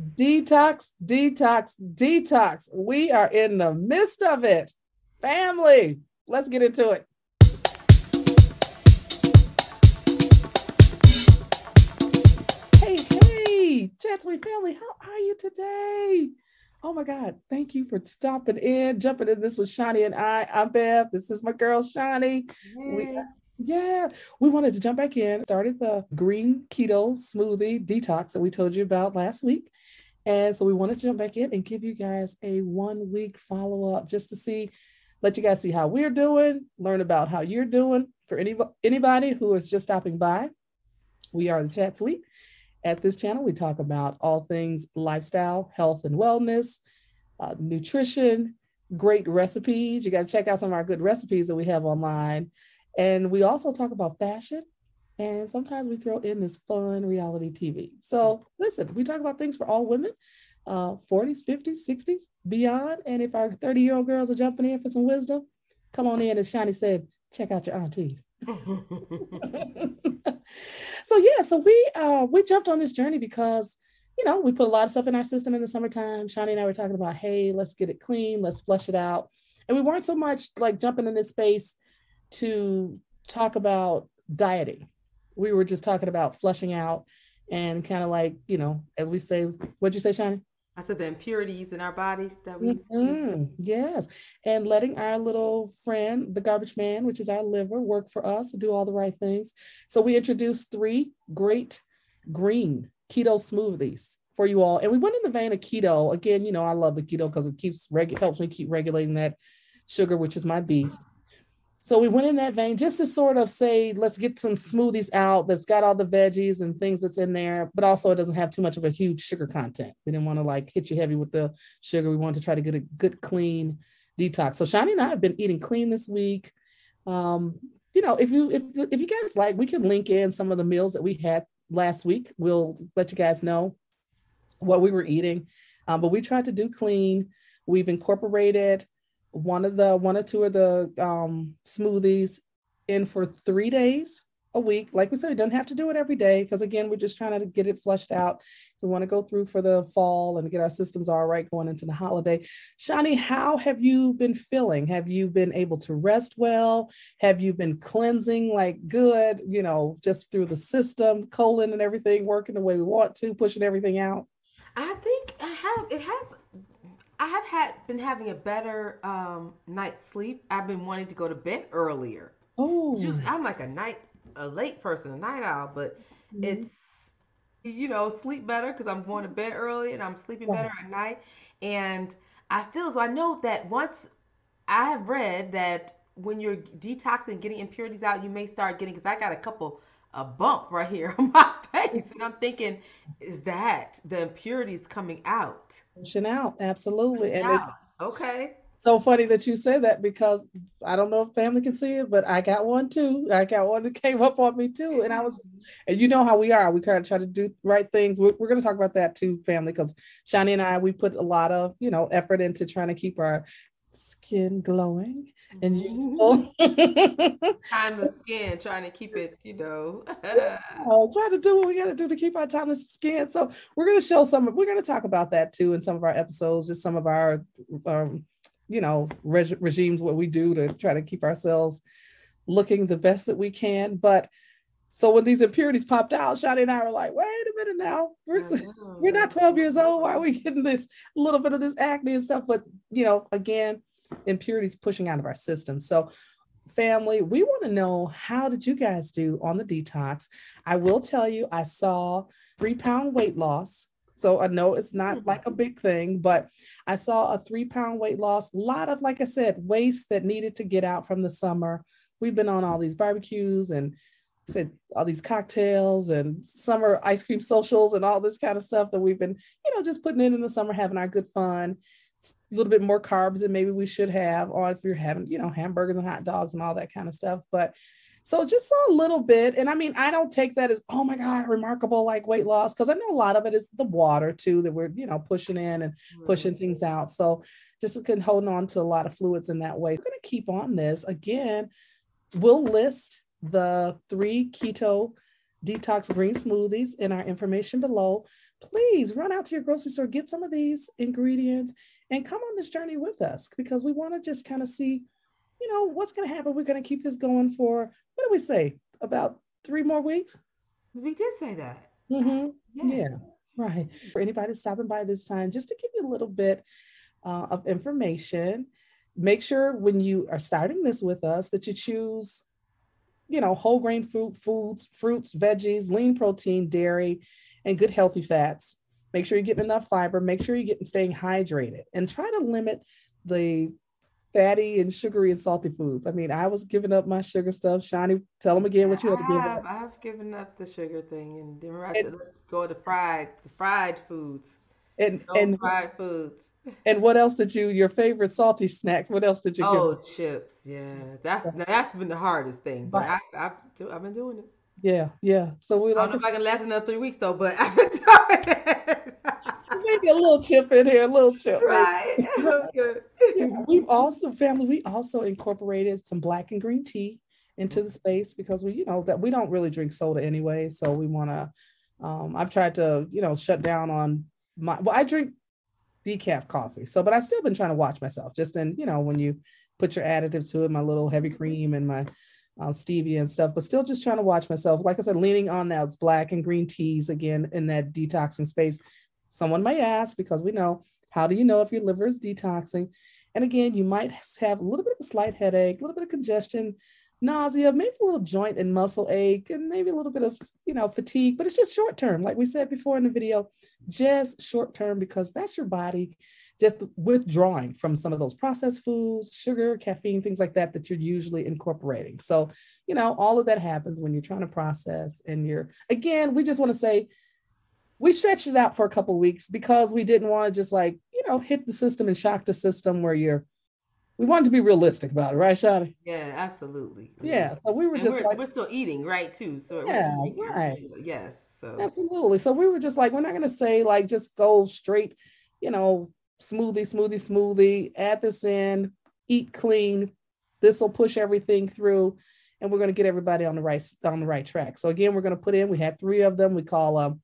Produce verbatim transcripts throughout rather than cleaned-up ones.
Detox, detox, detox. We are in the midst of it. Family, let's get into it. Hey, hey, Chatsway family, how are you today? Oh my God, thank you for stopping in, jumping in. This was Shani and I. I'm Bev. This is my girl, Shani. We, Hey. yeah, we wanted to jump back in, started the green keto smoothie detox that we told you about last week. And so we wanted to jump back in and give you guys a one week follow up just to see, let you guys see how we're doing, learn about how you're doing. For any, anybody who is just stopping by, we are the Chat Suite. At this channel, we talk about all things lifestyle, health, and wellness, uh, nutrition, great recipes. You got to check out some of our good recipes that we have online. And we also talk about fashion. And sometimes we throw in this fun reality T V. So listen, we talk about things for all women, uh, forties, fifties, sixties, beyond. And if our thirty year old girls are jumping in for some wisdom, come on in. As Shani said, check out your aunties. So yeah, so we uh we jumped on this journey because you know we put a lot of stuff in our system in the summertime. Shani and I were talking about, hey, let's get it clean, let's flush it out. And we weren't so much like jumping in this space to talk about dieting. We were just talking about flushing out and kind of like, you know, as we say, what'd you say, Shani? I said the impurities in our bodies that we, we Mhm. Yes. And letting our little friend, the garbage man, which is our liver, work for us, do all the right things. So we introduced three great green keto smoothies for you all. And we went in the vein of keto. Again, you know, I love the keto because it keeps regu- helps me keep regulating that sugar, which is my beast. So we went in that vein just to sort of say, let's get some smoothies out that's got all the veggies and things that's in there, but also it doesn't have too much of a huge sugar content. We didn't want to like hit you heavy with the sugar. We wanted to try to get a good, clean detox. So Shani and I have been eating clean this week. Um, you know, if you if if you guys like, we can link in some of the meals that we had last week. We'll let you guys know what we were eating. Um, but we tried to do clean. We've incorporated one of the one or two of the um, smoothies in for three days a week. Like we said, we don't have to do it every day because again, we're just trying to get it flushed out. So we want to go through for the fall and get our systems all right going into the holiday. Shani, how have you been feeling? Have you been able to rest well? Have you been cleansing like good, you know, just through the system, colon and everything working the way we want to, pushing everything out? I think I have it has I have had been having a better um night's sleep. I've been wanting to go to bed earlier. Oh, Usually I'm like a night a late person, a night owl, but mhm. it's you know, sleep better because I'm going to bed early and I'm sleeping better Right. at night. And I feel as though I know that once I have read that when you're detoxing, getting impurities out, you may start getting, because I got a couple, a bump right here on my face. And I'm thinking, is that the impurities coming out? Pushing out, absolutely. Pushing And it's out. Okay. so funny that you say that because I don't know if family can see it, but I got one too. I got one that came up on me too. And I was, and you know how we are. We kind of try to do right things. We're, we're going to talk about that too, family, because Shani and I, we put a lot of, you know, effort into trying to keep our skin glowing and Mhm. youthful. Timeless skin, trying to keep it, you know. Oh, trying to do what we got to do to keep our timeless skin. So we're going to show some. We're going to talk about that too in some of our episodes. Just some of our, um, you know, reg- regimes, what we do to try to keep ourselves looking the best that we can. But so when these impurities popped out, Shadi and I were like, "Wait a minute now, we're I we're know. not twelve years old. Why are we getting this little bit of this acne and stuff?" But you know, again, impurities pushing out of our system. So family, we want to know, how did you guys do on the detox? I will tell you, I saw three pound weight loss. So I know it's not Mhm. like a big thing, but I saw a three pound weight loss. A lot of, like I said, waste that needed to get out from the summer. We've been on all these barbecues and said all these cocktails and summer ice cream socials and all this kind of stuff that we've been, you know, just putting in in the summer, having our good fun. A little bit more carbs than maybe we should have, or if you're having, you know, hamburgers and hot dogs and all that kind of stuff. But so just a little bit. And I mean, I don't take that as, oh my God, remarkable like weight loss, because I know a lot of it is the water too that we're, you know, pushing in and pushing Mhm. things out. So just can hold on to a lot of fluids in that way. We're going to keep on this. Again, we'll list the three keto detox green smoothies in our information below. please run out to your grocery store, get some of these ingredients, and come on this journey with us, because we want to just kind of see, you know, what's going to happen. We're going to keep this going for, what do we say, about three more weeks? We did say that. Mm-hmm. Yes. Yeah, right. For anybody stopping by this time, just to give you a little bit uh, of information, make sure when you are starting this with us that you choose, you know, whole grain food, foods, fruits, veggies, lean protein, dairy, and good healthy fats. Make sure you're getting enough fiber. Make sure you're getting staying hydrated, and try to limit the fatty and sugary and salty foods. I mean, I was giving up my sugar stuff. Shawnee, tell them again Yeah, what you I had to give have. up. I've given up the sugar thing, and then I And said, let's go to fried, the fried foods. and No and fried foods. and what else did you? Your favorite salty snacks? What else did you give Oh, up? chips. Yeah, that's that's been the hardest thing, but Right. I I've do, I've been doing it. Yeah, yeah. So we I don't like know I if I said, can last another three weeks though, but I've been doing it. maybe a little chip in here, a little chip, maybe. Right. Okay. Yeah, we've also, family, we also incorporated some black and green tea into the space, because we, you know, that we don't really drink soda anyway. So we want to, um, I've tried to, you know, shut down on my, well, I drink decaf coffee. So, but I've still been trying to watch myself, just in, you know, when you put your additives to it, my little heavy cream and my uh, stevia and stuff, but still just trying to watch myself. Like I said, leaning on those black and green teas again in that detoxing space. Someone may ask, because we know, how do you know if your liver is detoxing? And again, you might have a little bit of a slight headache, a little bit of congestion, nausea, maybe a little joint and muscle ache, and maybe a little bit of, you know, fatigue, but it's just short term. Like we said before in the video, just short term, because that's your body just withdrawing from some of those processed foods, sugar, caffeine, things like that, that you're usually incorporating. So, you know, all of that happens when you're trying to process, and you're, again, we just want to say, we stretched it out for a couple of weeks because we didn't want to just, like, you know, hit the system and shock the system, where you're, we wanted to be realistic about it, right, Shadi? Yeah, absolutely. Yeah. Yeah. So we were And just we're like, we're still eating, right, too. So we're yeah, eating right. everything. Yes. So Absolutely. So we were just like, we're not going to say, like, just go straight, you know, smoothie, smoothie, smoothie, add this in, eat clean. This will push everything through, and we're going to get everybody on the right, on the right track. So again, we're going to put in, we had three of them. We call them,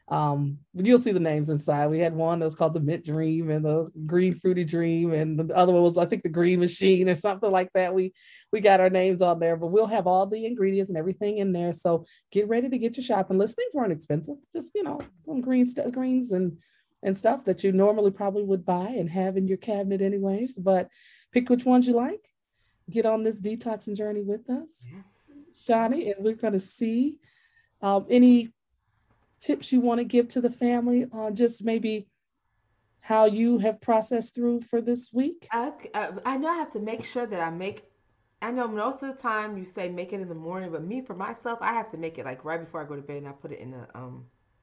um, you'll see the names inside. We had one that was called the Mint Dream, and the Green Fruity Dream, and the other one was, I think, the Green Machine or something like that. We we got our names on there, but we'll have all the ingredients and everything in there. So get ready to get your shopping list. Things weren't expensive, just, you know, some green stuff, greens and and stuff that you normally probably would buy and have in your cabinet anyways. But pick which ones you like. Get on this detoxing journey with us, yes. Shani, and we're going to see um, any tips you want to give to the family on just maybe how you have processed through for this week. I, I I know I have to make sure that I make. I know most of the time you say make it in the morning, but me for myself, I have to make it like right before I go to bed, and I put it in the um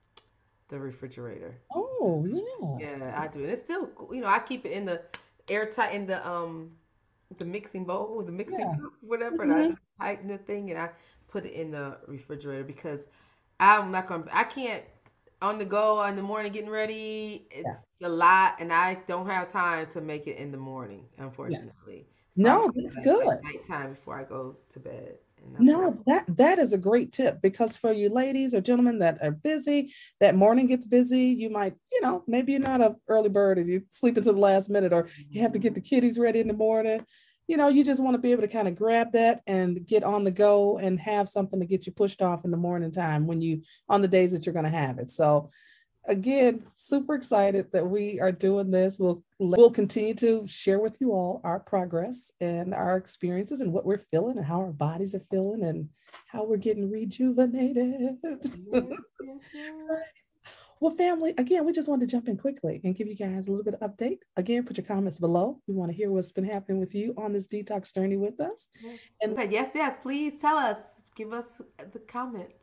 the refrigerator. Oh, yeah. Yeah, I do. And it's still, you know, I keep it in the airtight in the um the mixing bowl, the mixing Yeah. cup, whatever, and I Mhm. just tighten the thing and I put it in the refrigerator because I'm not gonna, I can't on the go in the morning getting ready. It's Yeah. a lot, and I don't have time to make it in the morning, Yeah. unfortunately. So I No, make it that's like, like good. nighttime before I go to bed, and that's what I. No, that that is a great tip, because for you ladies or gentlemen that are busy, that morning gets busy, you might, you know, maybe you're not an early bird and you sleep until the last minute, or you have to get the kiddies ready in the morning. You know, you just want to be able to kind of grab that and get on the go and have something to get you pushed off in the morning time when you, on the days that you're going to have it. So again, super excited that we are doing this. We'll we'll continue to share with you all our progress and our experiences and what we're feeling and how our bodies are feeling and how we're getting rejuvenated. Yes, yes, yes. Well, family, again, we just wanted to jump in quickly and give you guys a little bit of update. Again, put your comments below. We want to hear what's been happening with you on this detox journey with us. Yes. And Okay, yes, yes. Please tell us. Give us the comments.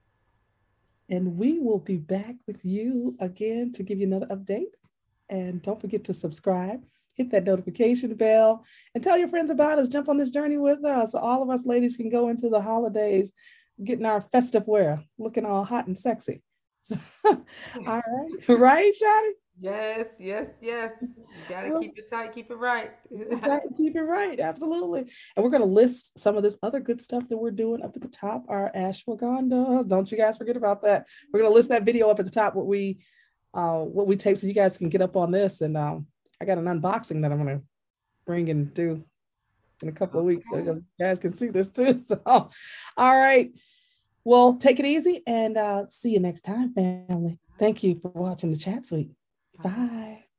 and we will be back with you again to give you another update. And don't forget to subscribe, hit that notification bell, and tell your friends about us. Jump on this journey with us. So all of us ladies can go into the holidays getting our festive wear, looking all hot and sexy. All right. Right, Shadi? Yes, yes, yes. You gotta Well, keep it tight, keep it right. exactly. Keep it right. Absolutely. And we're going to list some of this other good stuff that we're doing up at the top, our ashwagandha. Don't you guys forget about that. We're going to list that video up at the top, what we uh, what we tape so you guys can get up on this. And um, I got an unboxing that I'm going to bring and do in a couple of weeks. So you guys can see this too. So, all right. Well, take it easy and uh, see you next time, family. Thank you for watching the Chat Suite. Bye.